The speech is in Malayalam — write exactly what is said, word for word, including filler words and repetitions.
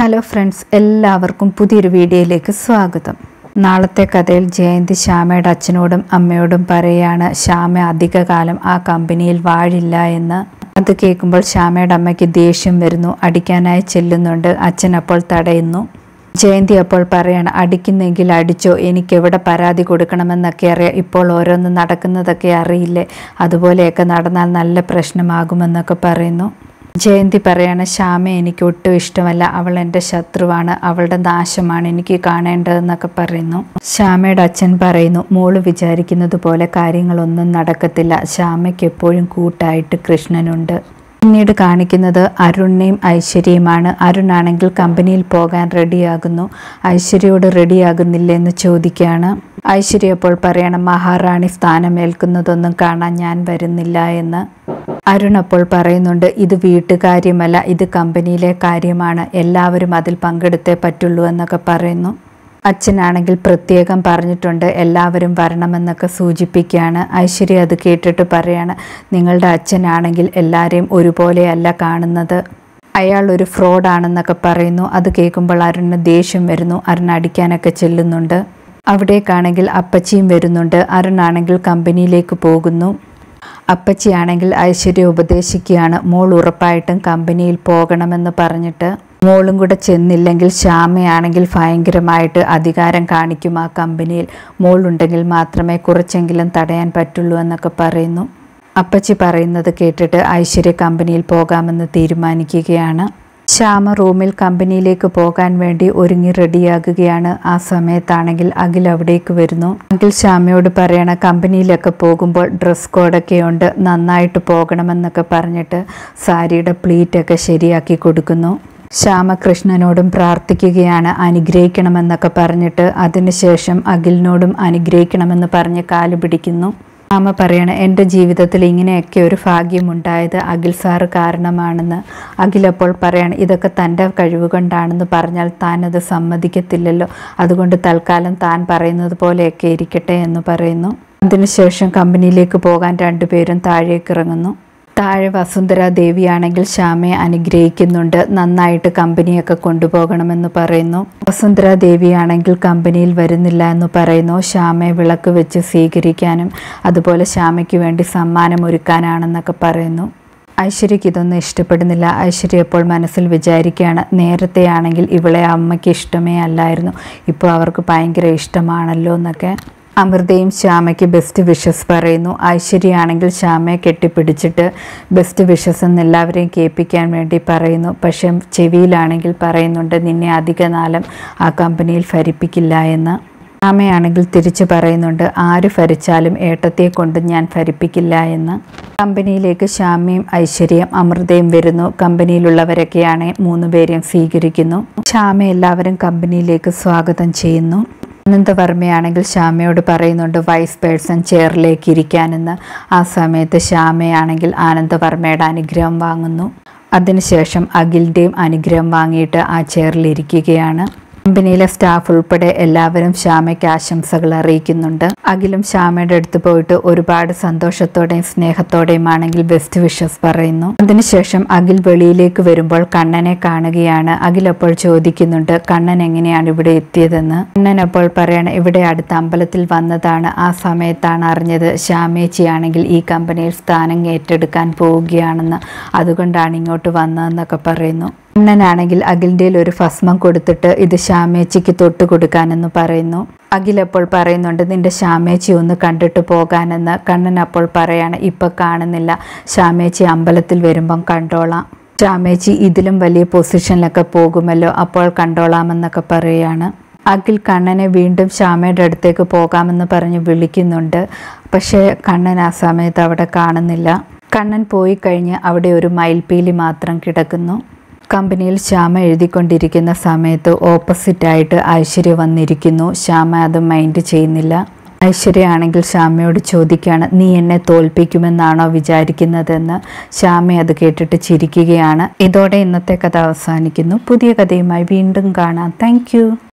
ഹലോ ഫ്രണ്ട്സ്, എല്ലാവർക്കും പുതിയൊരു വീഡിയോയിലേക്ക് സ്വാഗതം. നാളത്തെ കഥയിൽ ജയന്തി ശ്യാമയുടെ അച്ഛനോടും അമ്മയോടും പറയുകയാണ് ശ്യാമ അധികകാലം ആ കമ്പനിയിൽ വാഴില്ല എന്ന്. അത് കേൾക്കുമ്പോൾ ശ്യാമയുടെ അമ്മയ്ക്ക് ദേഷ്യം വരുന്നു. അടിക്കാനായി ചെല്ലുന്നുണ്ട്. അച്ഛൻ അപ്പോൾ തടയുന്നു. ജയന്തി അപ്പോൾ പറയാണ്, അടിക്കുന്നെങ്കിൽ അടിച്ചോ, എനിക്കെവിടെ പരാതി കൊടുക്കണമെന്നൊക്കെ അറിയാം, ഇപ്പോൾ ഓരോന്ന് നടക്കുന്നതൊക്കെ അറിയില്ലേ, അതുപോലെയൊക്കെ നടന്നാൽ നല്ല പ്രശ്നമാകുമെന്നൊക്കെ പറയുന്നു. ജയന്തി പറയാണ്, ശ്യാമ എനിക്ക് ഒട്ടും ഇഷ്ടമല്ല, അവൾ എൻ്റെ ശത്രുവാണ്, അവളുടെ നാശമാണ് എനിക്ക് കാണേണ്ടതെന്നൊക്കെ പറയുന്നു. ശ്യാമയുടെ അച്ഛൻ പറയുന്നു, മോള് വിചാരിക്കുന്നത് പോലെ കാര്യങ്ങളൊന്നും നടക്കത്തില്ല, ശ്യാമയ്ക്ക് എപ്പോഴും കൂട്ടായിട്ട് കൃഷ്ണനുണ്ട്. പിന്നീട് കാണിക്കുന്നത് അരുണിനെയും ഐശ്വര്യയുമാണ്. അരുണാണെങ്കിൽ കമ്പനിയിൽ പോകാൻ റെഡിയാകുന്നു. ഐശ്വര്യയോട് റെഡിയാകുന്നില്ലെന്ന് ചോദിക്കുകയാണ്. ഐശ്വര്യ അപ്പോൾ പറയണം, മഹാറാണി സ്ഥാനമേൽക്കുന്നതൊന്നും കാണാൻ ഞാൻ വരുന്നില്ല എന്ന്. അരുൺ അപ്പോൾ പറയുന്നുണ്ട്, ഇത് വീട്ടുകാര്യമല്ല, ഇത് കമ്പനിയിലെ കാര്യമാണ്, എല്ലാവരും അതിൽ പങ്കെടുത്തേ പറ്റുള്ളൂ എന്നൊക്കെ പറയുന്നു. അച്ഛനാണെങ്കിൽ പ്രത്യേകം പറഞ്ഞിട്ടുണ്ട് എല്ലാവരും വരണമെന്നൊക്കെ സൂചിപ്പിക്കുകയാണ്. ഐശ്വര്യ അത് കേട്ടിട്ട് പറയാണ്, നിങ്ങളുടെ അച്ഛനാണെങ്കിൽ എല്ലാവരെയും ഒരുപോലെയല്ല കാണുന്നത്, അയാൾ ഒരു ഫ്രോഡാണെന്നൊക്കെ പറയുന്നു. അത് കേൾക്കുമ്പോൾ അരുണിന് ദേഷ്യം വരുന്നു. അരുൺ അടിക്കാനൊക്കെ ചെല്ലുന്നുണ്ട്. അവിടേക്കാണെങ്കിൽ അപ്പച്ചിയും വരുന്നുണ്ട്. അരുണാണെങ്കിൽ കമ്പനിയിലേക്ക് പോകുന്നു. അപ്പച്ചിയാണെങ്കിൽ ഐശ്വര്യ ഉപദേശിക്കുകയാണ്, മോൾ ഉറപ്പായിട്ടും കമ്പനിയിൽ പോകണമെന്ന് പറഞ്ഞിട്ട്. മോളും കൂടെ ചെന്നില്ലെങ്കിൽ ശ്യാമയാണെങ്കിൽ ഭയങ്കരമായിട്ട് അധികാരം കാണിക്കും ആ കമ്പനിയിൽ, മോളുണ്ടെങ്കിൽ മാത്രമേ കുറച്ചെങ്കിലും തടയാൻ പറ്റുള്ളൂ എന്നൊക്കെ പറയുന്നു. അപ്പച്ചി പറയുന്നത് കേട്ടിട്ട് ഐശ്വര്യ കമ്പനിയിൽ പോകാമെന്ന് തീരുമാനിക്കുകയാണ്. ശ്യാമ റൂമിൽ കമ്പനിയിലേക്ക് പോകാൻ വേണ്ടി ഒരുങ്ങി റെഡിയാകുകയാണ്. ആ സമയത്താണെങ്കിൽ അഖിൽ അവിടേക്ക് വരുന്നു. അഖിൽ ശ്യാമയോട് പറയണ, കമ്പനിയിലൊക്കെ പോകുമ്പോൾ ഡ്രസ് കോഡൊക്കെ ഉണ്ട്, നന്നായിട്ട് പോകണമെന്നൊക്കെ പറഞ്ഞിട്ട് സാരിയുടെ പ്ലീറ്റൊക്കെ ശരിയാക്കി കൊടുക്കുന്നു. ശ്യാമ കൃഷ്ണനോടും പ്രാർത്ഥിക്കുകയാണ്, അനുഗ്രഹിക്കണമെന്നൊക്കെ പറഞ്ഞിട്ട്. അതിനുശേഷം അഖിലിനോടും അനുഗ്രഹിക്കണമെന്ന് പറഞ്ഞ് കാല് പിടിക്കുന്നു. ശ്യാമ പറയണ, എൻ്റെ ജീവിതത്തിൽ ഇങ്ങനെയൊക്കെ ഒരു ഭാഗ്യമുണ്ടായത് അഖിൽ സാറ് കാരണമാണെന്ന്. അഖിൽ അപ്പോൾ പറയാണ്, ഇതൊക്കെ തൻ്റെ കഴിവ് കൊണ്ടാണെന്ന് പറഞ്ഞാൽ താൻ അത് സമ്മതിക്കത്തില്ലല്ലോ, അതുകൊണ്ട് തൽക്കാലം താൻ പറയുന്നത് പോലെയൊക്കെ ഇരിക്കട്ടെ എന്ന് പറയുന്നു. അതിനുശേഷം കമ്പനിയിലേക്ക് പോകാൻ രണ്ടുപേരും താഴേക്ക് ഇറങ്ങുന്നു. താഴെ വസുന്ധര ദേവിയാണെങ്കിൽ ശ്യാമയെ അനുഗ്രഹിക്കുന്നുണ്ട്, നന്നായിട്ട് കമ്പനിയൊക്കെ കൊണ്ടുപോകണമെന്ന് പറയുന്നു. വസുന്ധര ദേവിയാണെങ്കിൽ കമ്പനിയിൽ വരുന്നില്ല എന്ന് പറയുന്നു. ശ്യാമയെ വിളക്ക് വെച്ച് സ്വീകരിക്കാനും അതുപോലെ ശ്യാമയ്ക്ക് വേണ്ടി സമ്മാനം ഒരുക്കാനാണെന്നൊക്കെ പറയുന്നു. ഐശ്വര്യയ്ക്ക് ഇതൊന്നും ഇഷ്ടപ്പെടുന്നില്ല. ഐശ്വര്യ ഇപ്പോൾ മനസ്സിൽ വിചാരിക്കുകയാണ്, നേരത്തെ ആണെങ്കിൽ ഇവളെ അമ്മയ്ക്ക് ഇഷ്ടമേ അല്ലായിരുന്നു, ഇപ്പോൾ അവർക്ക് ഭയങ്കര ഇഷ്ടമാണല്ലോ എന്നൊക്കെ. അമൃതയും ശ്യാമയ്ക്ക് ബെസ്റ്റ് വിഷസ് പറയുന്നു. ഐശ്വര്യ ആണെങ്കിൽ ശ്യാമയെ കെട്ടിപ്പിടിച്ചിട്ട് ബെസ്റ്റ് വിഷസ് എന്ന് എല്ലാവരെയും കേൾപ്പിക്കാൻ വേണ്ടി പറയുന്നു. പക്ഷേ ചെവിയിലാണെങ്കിൽ പറയുന്നുണ്ട്, നിന്നെ അധിക നാളും ആ കമ്പനിയിൽ ഭരിപ്പിക്കില്ല എന്ന്. ശ്യാമയാണെങ്കിൽ തിരിച്ചു പറയുന്നുണ്ട്, ആര് ഭരിച്ചാലും ഏട്ടത്തെ കൊണ്ട് ഞാൻ ഭരിപ്പിക്കില്ല എന്ന്. കമ്പനിയിലേക്ക് ശ്യാമയും ഐശ്വര്യയും അമൃതയും വരുന്നു. കമ്പനിയിലുള്ളവരൊക്കെയാണ് മൂന്ന് പേരെയും സ്വീകരിക്കുന്നു. ശ്യാമ എല്ലാവരും കമ്പനിയിലേക്ക് സ്വാഗതം ചെയ്യുന്നു. അനന്തവർമ്മയാണെങ്കിൽ ശ്യാമയോട് പറയുന്നുണ്ട് വൈസ് പേഴ്സൺ ചെയറിലേക്ക് ഇരിക്കാനെന്ന്. ആ സമയത്ത് ശ്യാമയാണെങ്കിൽ ആനന്ദവർമ്മയുടെ അനുഗ്രഹം വാങ്ങുന്നു. അതിനുശേഷം അഖിലിൻ്റെയും അനുഗ്രഹം വാങ്ങിയിട്ട് ആ ചെയറിൽ ഇരിക്കുകയാണ്. കമ്പനിയിലെ സ്റ്റാഫ് ഉൾപ്പെടെ എല്ലാവരും ശ്യാമയ്ക്ക് ആശംസകൾ അറിയിക്കുന്നുണ്ട്. അഖിലും ശ്യാമയുടെ അടുത്ത് പോയിട്ട് ഒരുപാട് സന്തോഷത്തോടെയും സ്നേഹത്തോടെയും ആണെങ്കിൽ ബെസ്റ്റ് വിഷസ് പറയുന്നു. അതിനുശേഷം അഖിൽ വെളിയിലേക്ക് വരുമ്പോൾ കണ്ണനെ കാണുകയാണ്. അഖിൽ അപ്പോൾ ചോദിക്കുന്നുണ്ട്, കണ്ണൻ എങ്ങനെയാണ് ഇവിടെ എത്തിയതെന്ന്. കണ്ണൻ അപ്പോൾ പറയാണ്, ഇവിടെ അടുത്ത അമ്പലത്തിൽ വന്നതാണ്, ആ സമയത്താണ് അറിഞ്ഞത് ശ്യാമേച്ചിയാണെങ്കിൽ ഈ കമ്പനിയിൽ സ്ഥാനം ഏറ്റെടുക്കാൻ പോവുകയാണെന്ന്, അതുകൊണ്ടാണ് ഇങ്ങോട്ട് വന്നതെന്നൊക്കെ പറയുന്നു. കണ്ണനാണെങ്കിൽ അഖിലിൻ്റെ ഒരു ഭസ്മം കൊടുത്തിട്ട് ഇത് ശ്യാമേച്ചിക്ക് തൊട്ട് കൊടുക്കാനെന്ന് പറയുന്നു. അഖിൽ അപ്പോൾ പറയുന്നുണ്ട്, നിന്റെ ശ്യാമേച്ചി ഒന്ന് കണ്ടിട്ട് പോകാനെന്ന്. കണ്ണൻ അപ്പോൾ പറയാണ്, ഇപ്പം കാണുന്നില്ല, ശ്യാമേച്ചി അമ്പലത്തിൽ വരുമ്പം കണ്ടോളാം, ശ്യാമേച്ചി ഇതിലും വലിയ പൊസിഷനിലൊക്കെ പോകുമല്ലോ, അപ്പോൾ കണ്ടോളാമെന്നൊക്കെ പറയുകയാണ്. അഖിൽ കണ്ണനെ വീണ്ടും ശ്യാമയുടെ അടുത്തേക്ക് പോകാമെന്ന് പറഞ്ഞ് വിളിക്കുന്നുണ്ട്. പക്ഷേ കണ്ണൻ ആ സമയത്ത് അവിടെ കാണുന്നില്ല. കണ്ണൻ പോയി കഴിഞ്ഞ് അവിടെ ഒരു മയിൽപ്പീലി മാത്രം കിടക്കുന്നു. കമ്പനിയിൽ ശ്യാമ എഴുതിക്കൊണ്ടിരിക്കുന്ന സമയത്ത് ഓപ്പോസിറ്റായിട്ട് ഐശ്വര്യ വന്നിരിക്കുന്നു. ശ്യാമ അത് മൈൻഡ് ചെയ്യുന്നില്ല. ഐശ്വര്യ ആണെങ്കിൽ ശ്യാമയോട് ചോദിക്കുകയാണ്, നീ എന്നെ തോൽപ്പിക്കുമെന്നാണോ വിചാരിക്കുന്നതെന്ന്. ശ്യാമ അത് കേട്ടിട്ട് ചിരിക്കുകയാണ്. ഇതോടെ ഇന്നത്തെ കഥ അവസാനിക്കുന്നു. പുതിയ കഥയുമായി വീണ്ടും കാണാം. താങ്ക്